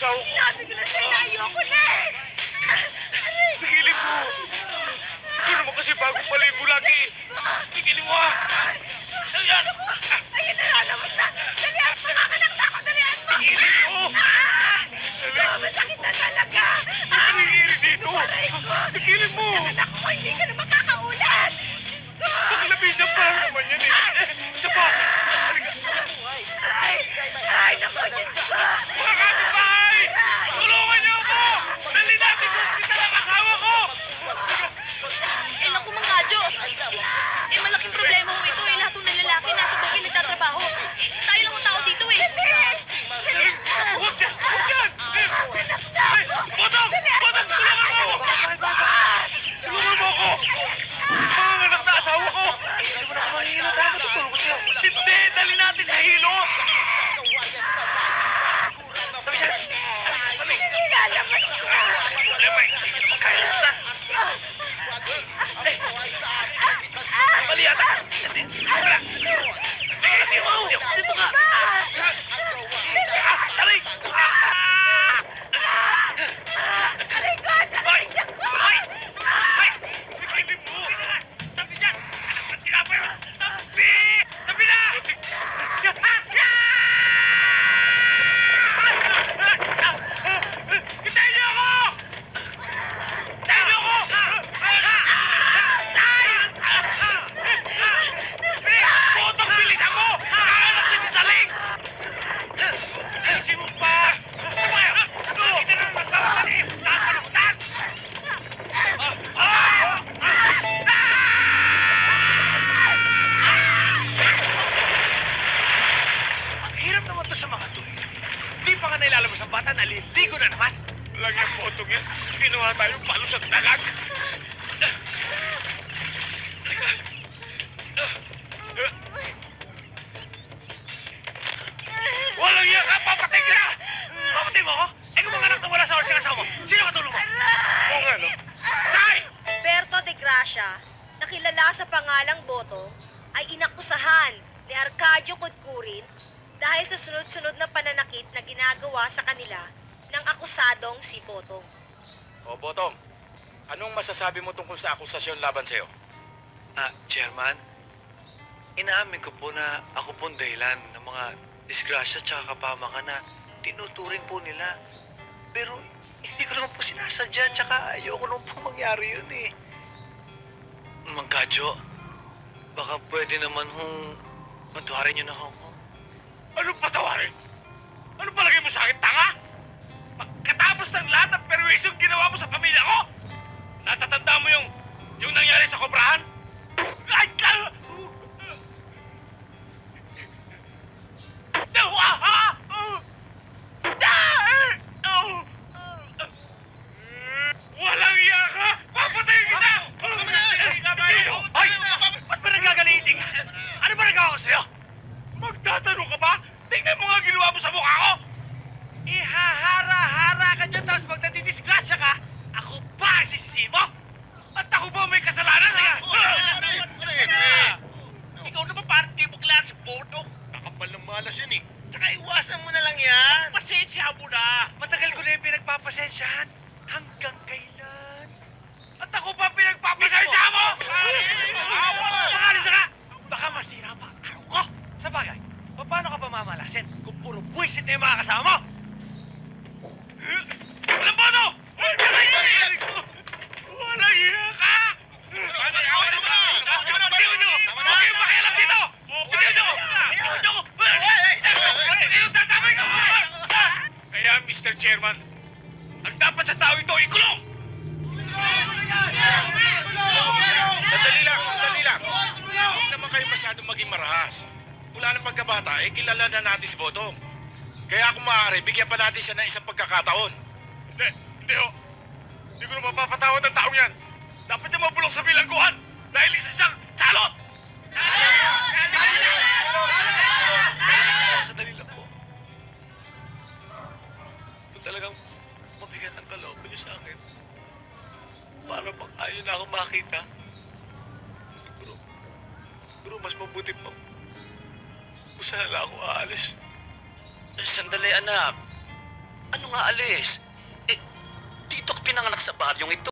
asawa ko. Sinabi ko na sa'yo na ayoko na eh. Tigilin mo. Ikaw naman kasi bagong paligo lagi. Tigilin mo ah. Ayan. Ayun na lalabas na. Dalihan mo, makanak na ako. Dalihan mo. Tigilin mo. Ito, masakit na talaga. Tigilin dito. Aray ko. Tigilin mo. Anak ko, hindi ka na makakaulat. Paglabisan pa lang naman yan eh. Isa pa. Halika. Ay, naku, Diyos ko. Mga kapitbahay! Tulungan niyo ako! Dali natin sa ospital ang asawa ko! Eh, naku, Mang Kadyo. Eh, malaking problema ho ito eh. Lahat ng lalaki nasa bukid nagtatrabaho. Tayo lang ang tao dito eh. Huwag yan! Huwag yan! Botong! Botong! Tulungan mo ako! Tulungan mo ako! Panganganak na asawa ko! Hindi mo na ako mahihilot. Ano ba tutulong ko sa'yo? Hindi! Dali natin sa hilo! Tabi siya. Lalabas ka. Problema eh. Hindi naman kaya na. Mali yata! Wala! Sige, hindi mo! Dito ka! Aray! Aray ko, Hoy! sakit ko. Hoy! Hoy! Sikipin mo! Sabi niya! Tinapay mo! Tabi! Tabi na! Hintayin niyo ako! Hintayin niyo ako! Botong, bilisan mo! Nakahanap na si Saling! Bilisin mo pa! Hindi na magkawat sa liit! Tataloktan! Ang hirap naman to sa mga to. Di pa nga nailalabas ang bata, naliligo na naman. Lang yung botong yan. Ginawa tayong palos at dalag. Walang iya ka! Papatay ka! Papatay mo ako? Eh kung mga anak na wala sa oras yung asawa mo, sino katulong mo? Oo nga, no? Tay! Berto de Gracia, nakilala sa pangalang Boto, ay inakusahan ni Arcadio Codcurin dahil sa sunod-sunod na pananakit na ginagawa sa kanila ng akusadong si Botong. O, Botong, anong masasabi mo tungkol sa akusasyon laban sa'yo? Chairman, inaamin ko po na ako po ang dahilan ng mga disgrasya at kapamakan na tinuturing po nila. Pero hindi ko naman po sinasadya at ayoko naman po mangyari yun eh. Mang Kadyo, baka pwede naman matuwarin niyo na ako. Anong patawarin? Ano palagay mo sa akin, tanga? Pagkatapos ng lahat ng perwisyong ginawa mo sa pamilya ko, natatanda mo yung nangyari sa kobrahan? Ay, ka! Walang iya ka! Papatayin kita! Hoy! Ba't ba nagagalitin ka? Ano ba nagawa ko sa'yo? Magtatanong ka ba? Tingnan mo nga ginawa mo sa mukha ko! Ihahara-hara ka dyan tapos pag nadidisgrasya ka, ako pa ang sisisi mo? At ako ba may kasalanan? Ikaw naman parang di mo kailangan si Boto. Nakapal ng malas yun eh. Tsaka iwasan mo na lang yan. Pasensya mo na! Matagal ko na yung pinagpapasensyahan. Hanggang kailan? At ako pa pinagpapasensya mo! Pangalis na ka! Baka masira pa ang araw ko. Sa bagay, paano ka pa mamalasin kung puro buwisit na yung mga kasama mo? Walang bono! Walang iya ka! Bitiw nyo! Huwag kayong makialam dito! Bitiw nyo! Bitiw nyo! Bitiw! Tatamay ka! Kaya, Mr. Chairman, ang dapat sa tao ito, ikulong! Sandali lang, sandali lang. Huwag naman kayo masyadong maging marahas. Mula ng pagkabata, kilala na natin si Botong. Kaya kung maaari, bigyan pa natin siya ng isang pagkakataon. Hindi ho. Hindi ko na mapapatawad ang taong yan. Dapat niya mabulong sa bilangguan dahil isa siyang salot! Sandali lang po. Kung talagang mabigat ang kalooban niyo sa akin, para bang ayaw na ako makita, siguro mas mabuti pa kung saan na lang ako aalis. Sandali, anak. Ano nga alis? Eh, dito ka pinanganak sa baryong ito.